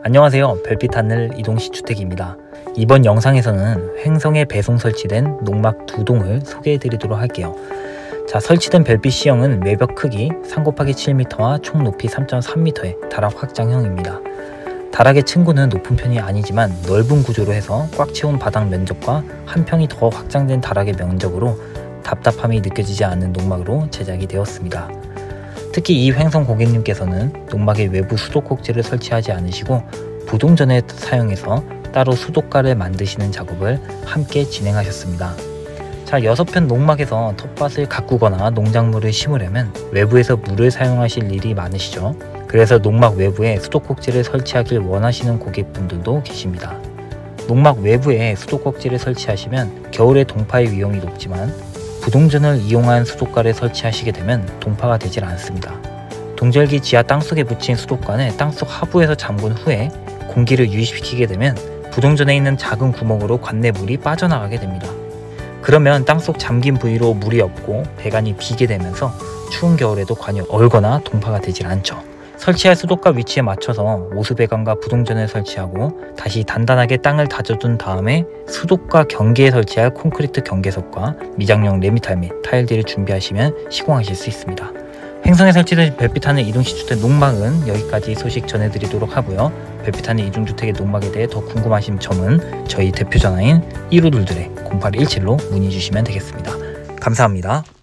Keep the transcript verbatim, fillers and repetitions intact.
안녕하세요. 별빛하늘 이동식 주택입니다. 이번 영상에서는 횡성에 배송 설치된 농막 두 동을 소개해 드리도록 할게요. 자, 설치된 별빛 C형은 외벽 크기 삼 곱하기 칠 미터와 총 높이 삼 점 삼 미터의 다락 확장형입니다. 다락의 층고는 높은 편이 아니지만 넓은 구조로 해서 꽉 채운 바닥 면적과 한 평이 더 확장된 다락의 면적으로 답답함이 느껴지지 않는 농막으로 제작이 되었습니다. 특히 이 횡성 고객님께서는 농막에 외부 수도꼭지를 설치하지 않으시고 부동전에 사용해서 따로 수도가를 만드시는 작업을 함께 진행하셨습니다. 자, 여섯 편 농막에서 텃밭을 가꾸거나 농작물을 심으려면 외부에서 물을 사용하실 일이 많으시죠. 그래서 농막 외부에 수도꼭지를 설치하길 원하시는 고객분들도 계십니다. 농막 외부에 수도꼭지를 설치하시면 겨울에 동파의 위험이 높지만 부동전을 이용한 수도가를 설치하시게 되면 동파가 되질 않습니다. 동절기 지하 땅속에 붙인 수도가는 땅속 하부에서 잠근 후에 공기를 유입시키게 되면 부동전에 있는 작은 구멍으로 관내 물이 빠져나가게 됩니다. 그러면 땅속 잠긴 부위로 물이 없고 배관이 비게 되면서 추운 겨울에도 관이 얼거나 동파가 되질 않죠. 설치할 수도가 위치에 맞춰서 오수배관과 부동전을 설치하고 다시 단단하게 땅을 다져둔 다음에 수도가 경계에 설치할 콘크리트 경계석과 미장용 레미탈 및 타일들을 준비하시면 시공하실 수 있습니다. 횡성에 설치된 별빛하늘 이동식주택 농막은 여기까지 소식 전해드리도록 하고요. 별빛하늘 이중주택의 농막에 대해 더 궁금하신 점은 저희 대표 전화인 일오이이의 공팔일칠로 문의 주시면 되겠습니다. 감사합니다.